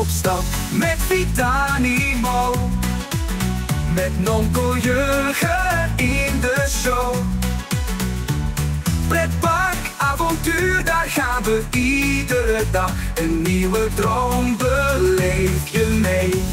op stap met Vitanimo. Met nonkel Jurgen in de show. Pretparkavontuur, daar gaan we iedere dag. Een nieuwe droom beleef je mee.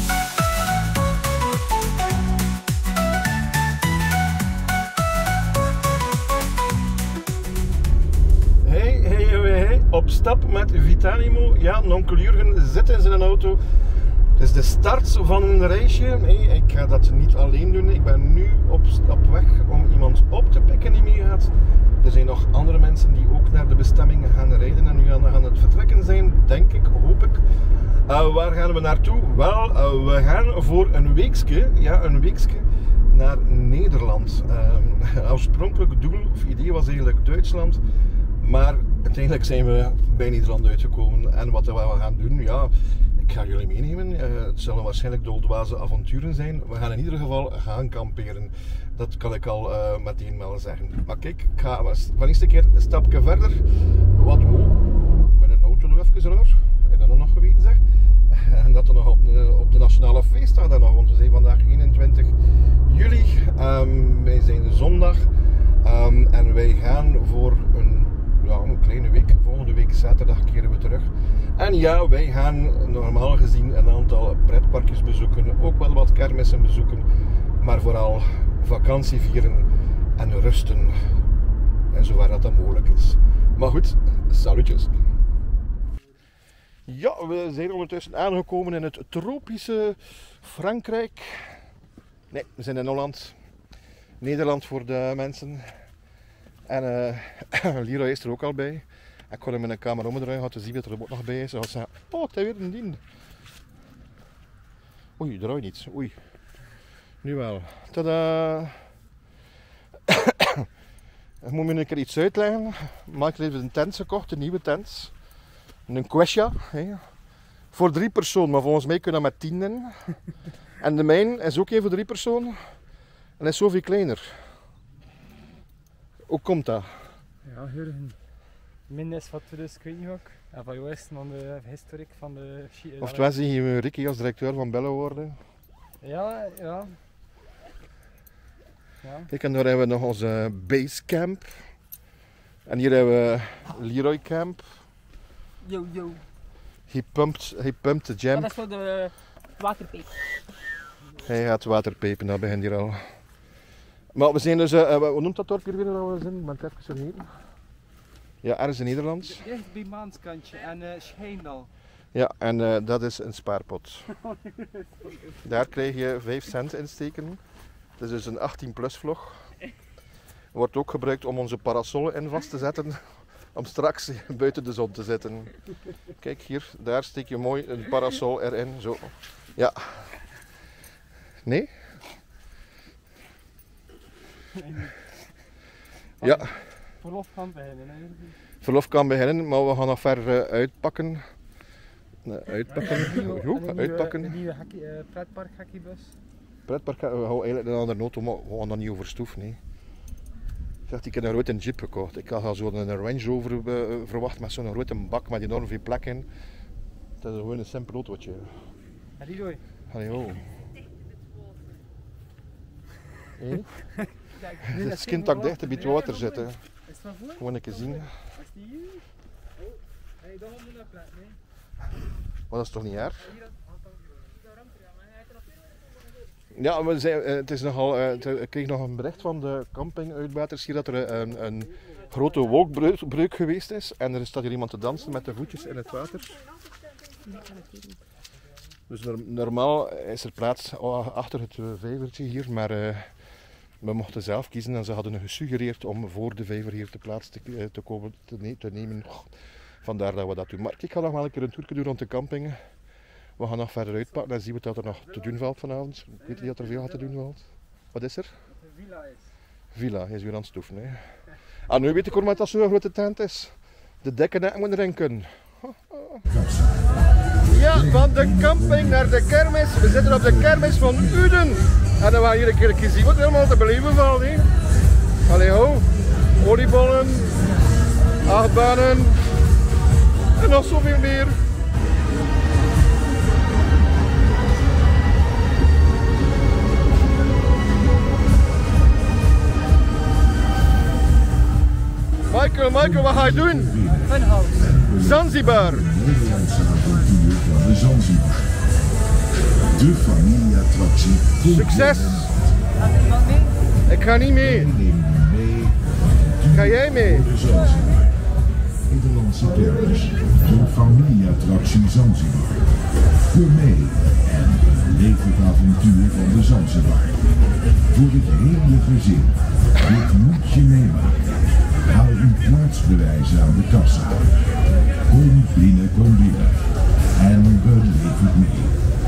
Hey, op stap met Vitanimo. Ja, nonkel Jurgen zit in zijn auto. Het is de start van een reisje. Nee, ik ga dat niet alleen doen. Ik ben nu op weg om iemand op te pikken die meegaat. Er zijn nog andere mensen die ook naar de bestemming gaan rijden en nu aan het vertrekken zijn, denk ik, hoop ik. Waar gaan we naartoe? Wel, we gaan voor een weekje, naar Nederland. Oorspronkelijk doel of idee was eigenlijk Duitsland, maar uiteindelijk zijn we bij Nederland uitgekomen. En wat we gaan doen, ja, ik ga jullie meenemen. Het zullen waarschijnlijk doldwaze avonturen zijn. We gaan in ieder geval gaan kamperen. Dat kan ik al meteen wel zeggen. Maar kijk, ik ga van eerste keer een stapje verder. Wat met een auto nog even raar. Heb je dat nog geweten, zeg? En dat er nog op de nationale feestdag dan nog, want we zijn vandaag 21 juli. Wij zijn zondag. En wij gaan voor een kleine week. Volgende week zaterdag keren we terug. En ja, wij gaan normaal gezien een aantal pretparkjes bezoeken. Ook wel wat kermissen bezoeken. Maar vooral vakantie vieren en rusten. En zover dat mogelijk is. Maar goed, salutjes. Ja, we zijn ondertussen aangekomen in het tropische Frankrijk. Nee, we zijn in Holland. Nederland voor de mensen. En Leroy is er ook al bij. Ik kon hem in een camera omdraaien, had te zien dat er ook nog bij is. Hij had zeggen, oh, het is weer een dien. Oei, draai niet. Oei. Nu wel. Tada! Ik moet me een keer iets uitleggen. Mike heeft een tent gekocht, een nieuwe tent. Een Quechua. Voor 3 personen, maar volgens mij kunnen we met 10 in. En de mijn is ook even voor 3 personen. En is zoveel kleiner. Hoe komt dat? Ja, Jurgen. Min is wat dus ik weet niet ook. En van jou is dan de historiek van de... Oftewel zie je Ricky als directeur van Bello worden. Ja. Kijk, en daar hebben we nog onze basecamp. En hier hebben we Leroy Camp. Yo. Hij pumpt de jam. Dat is voor de waterpeep. Hij gaat waterpepen, dat begint hier al. Maar we zijn dus, hoe noemt dat dorp hier weer waar we zijn? Ik ben het even vergeten. Ja, ergens in Nederland. Dicht bij Maanskantje en Schijndel. Ja, en dat is een spaarpot. Daar krijg je 5 cent insteken. Het is dus een 18+ vlog. Wordt ook gebruikt om onze parasolen in vast te zetten. Om straks buiten de zon te zitten. Kijk hier, daar steek je mooi een parasol erin. Zo. Ja. Nee? Ja. Verlof kan beginnen. Hè? Verlof kan beginnen, maar we gaan nog verder uitpakken. Uitpakken. Een nieuwe pretpark hackiebus. Pretpark, we houden eigenlijk een andere auto, maar we gaan dat niet over stoef. Nee. Ik heb een grote jeep gekocht. Ik had zo'n Range Rover verwacht met zo'n grote bak met enorm veel plek in. Dat is gewoon een simpel autootje. Leroy. Hallo. Het kind dat dicht bij het water zitten. Gewoon een keer zien. Is die hier? Oh, hey, dat moet een plek, nee. Maar dat is toch niet erg? Ja, het is nogal, ik kreeg nog een bericht van de campinguitbaters hier dat er een grote wolkbreuk geweest is. En er staat hier iemand te dansen met de voetjes in het water. Dus normaal is er plaats achter het vijvertje hier, maar we mochten zelf kiezen en ze hadden gesuggereerd om voor de vijver hier de plaats te nemen. Vandaar dat we dat doen. Maar ik ga nog wel een keer een toertje doen rond de campingen. We gaan nog verder uitpakken en zien wat er nog te doen valt vanavond. Ik weet niet dat er veel te doen valt. Wat is er? De villa is. Villa, hij is weer aan het stoeven. Hè. Ah, nu weet ik waarom dat zo'n grote tent is. De dekken net moeten erin kunnen. Ja, van de camping naar de kermis. We zitten op de kermis van Uden. En dan gaan we hier een keer zien wat er helemaal te beleven valt. Hè. Allee ho, oliebollen, achtbanen en nog zoveel meer. Michael, wat ga je doen? Funhouse. Zanzibar. Nederlandse avontuur van de Zanzibar. De familieattractie. Succes! Gaat er iemand mee? Ik ga niet mee. Neem u mee. Ga jij mee? De Zanzibar. Nederlandse kermis. De familieattractie Zanzibar. Kom mee en beleef het avontuur van de Zanzibar. Voor het hele gezin. Dit moet je meemaken. Haal uw plaatsbewijs aan de kassa. Kom binnen, kom binnen. En beleef het mee.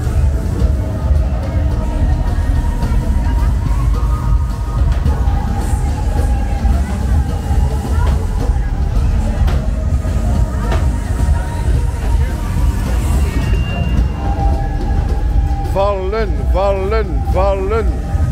Vallen, vallen, vallen.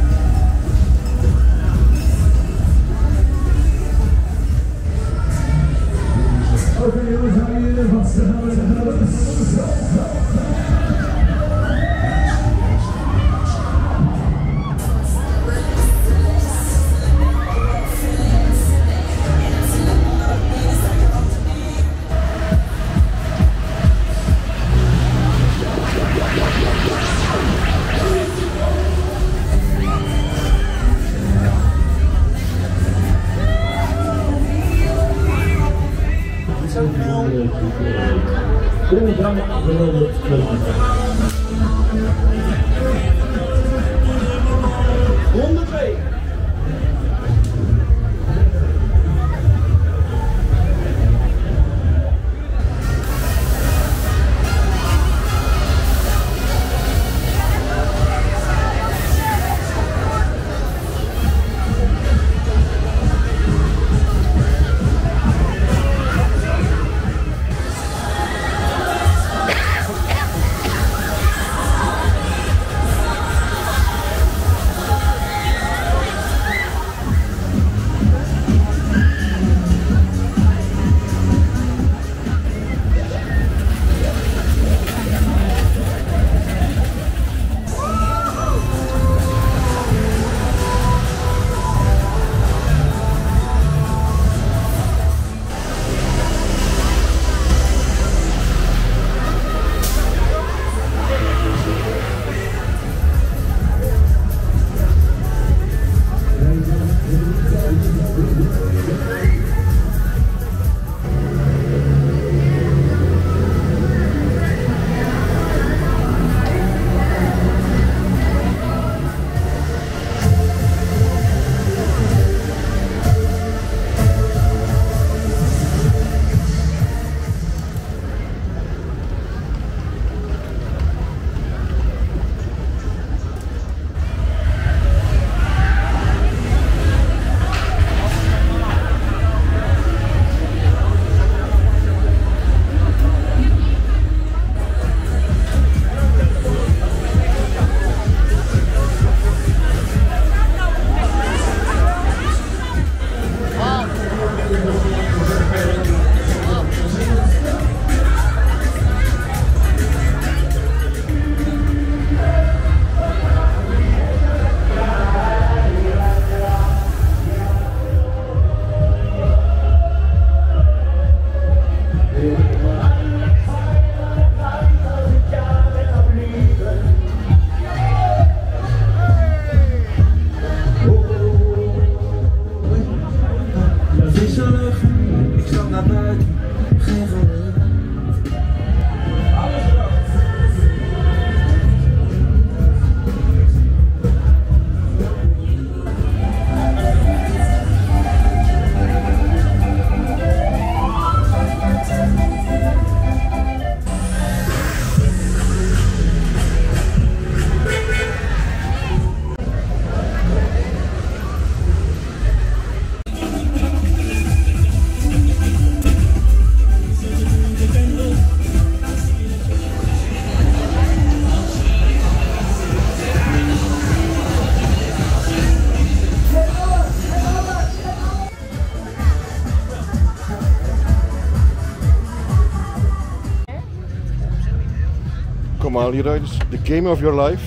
Kom aan, hieruit. The game of your life.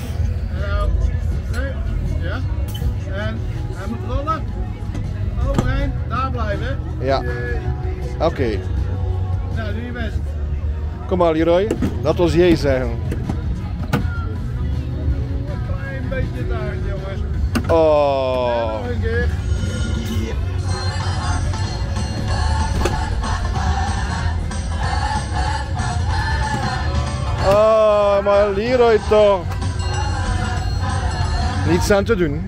Ja. En hij moet rollen. Overheen, daar blijven, hè? Ja. Oké. Nou, doe je best. Kom maar Leroy, laat ons jee zeggen. Een klein beetje daar, jongens. Oh. Nog een keer. Oh, maar Leroy toch. Niets aan te doen.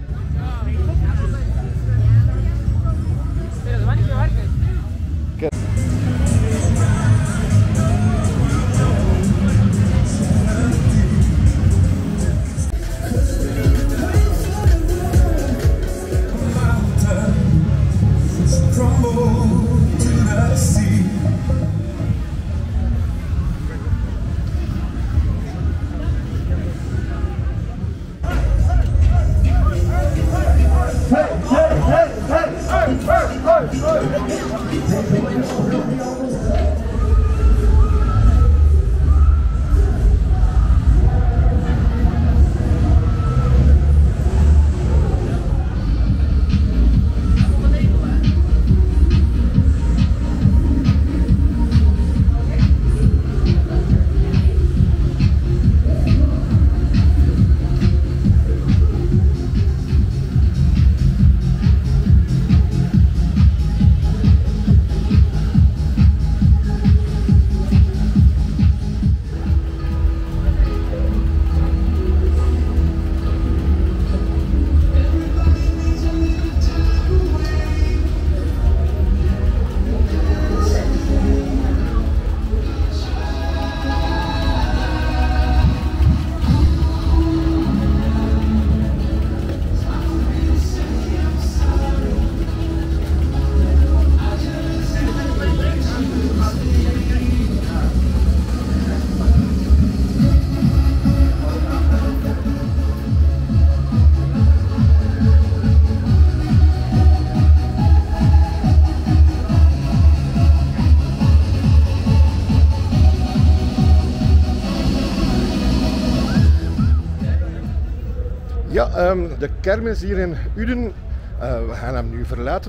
Ja, de kermis hier in Uden, we gaan hem nu verlaten,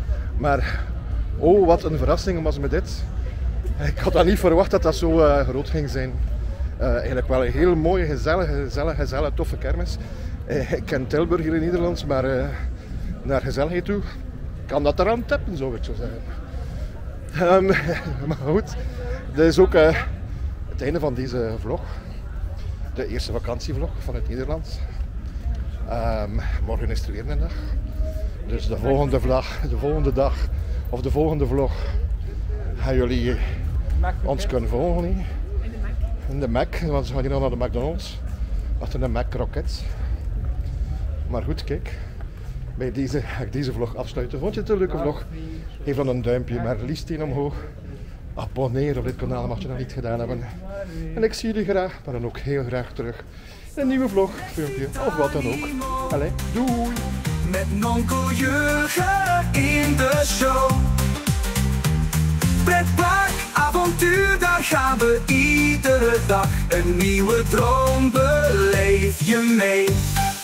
maar oh wat een verrassing was met dit. Ik had dat niet verwacht dat dat zo groot ging zijn. Eigenlijk wel een heel mooie, gezellige, toffe kermis. Ik ken Tilburg hier in Nederland, maar naar gezelligheid toe kan dat eraan tappen, zou ik zo zeggen. Maar goed, dit is ook het einde van deze vlog. De eerste vakantievlog van het Nederlands. Morgen is er weer een dag. Dus de volgende dag of de volgende vlog gaan jullie ons kunnen volgen. In de Mac, want ze gaan hier nog naar de McDonald's. Achter de Mac Croquettes. Maar goed, kijk. Bij deze vlog afsluiten. Vond je het een leuke vlog? Geef dan een duimpje, maar liefst een omhoog. Abonneer op dit kanaal, mocht je dat niet gedaan hebben. En ik zie jullie graag, maar dan ook heel graag terug in een nieuwe vlog, filmpje of wat dan ook. Allee, doei! Met nonkel Jurgen in de show. Pretpark, avontuur, daar gaan we iedere dag. Een nieuwe droom beleef je mee.